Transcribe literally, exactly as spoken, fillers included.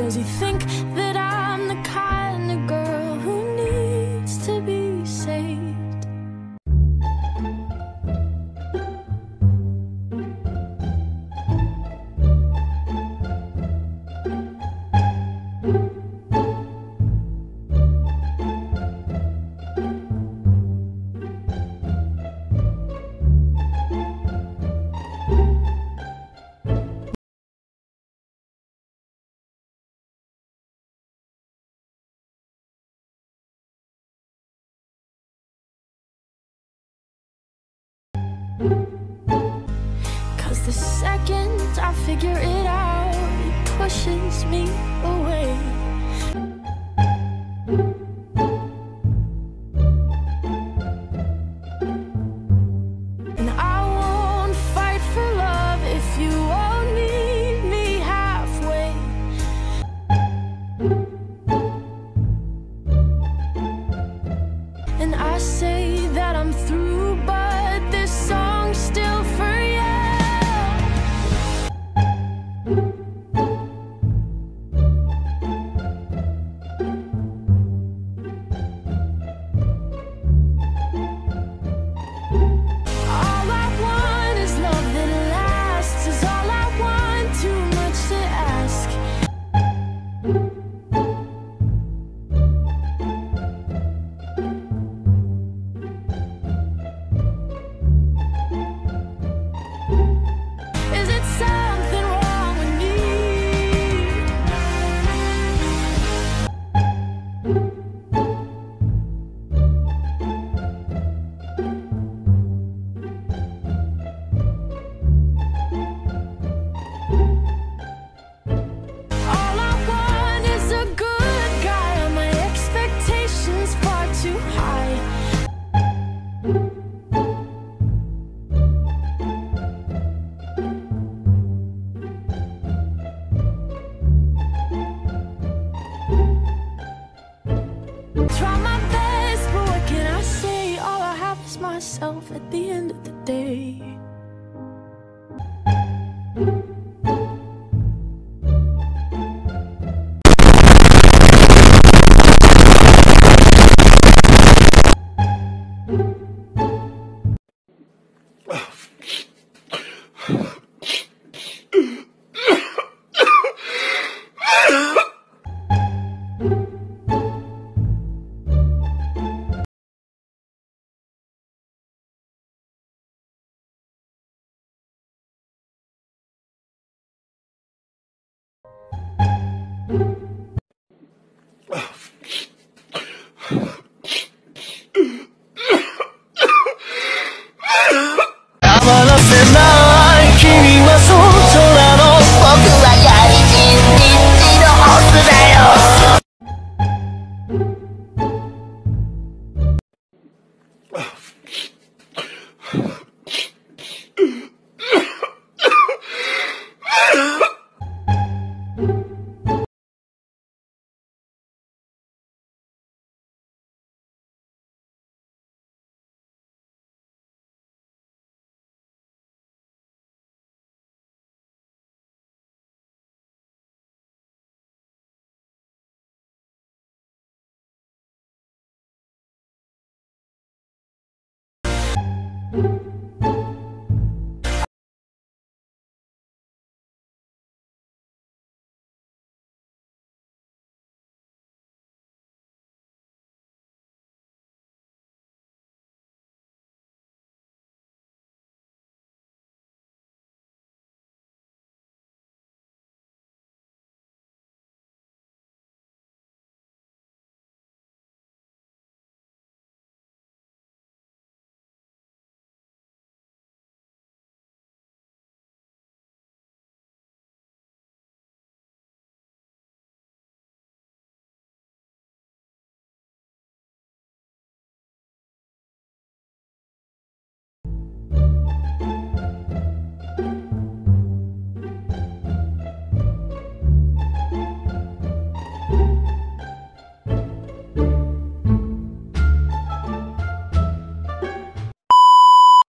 does he think that I'm the kind of girl who needs to be saved? Cause the second I figure it out, it pushes me away. And I won't fight for love if you won't meet me halfway. And I say that I'm through, but this song's still for you. All I want is love that lasts, is all I want, too much to ask. Is it something wrong with me? All I want is a good guy. Are my expectations far too high? Try my best, but what can I say? All I have is myself at the end of the day. You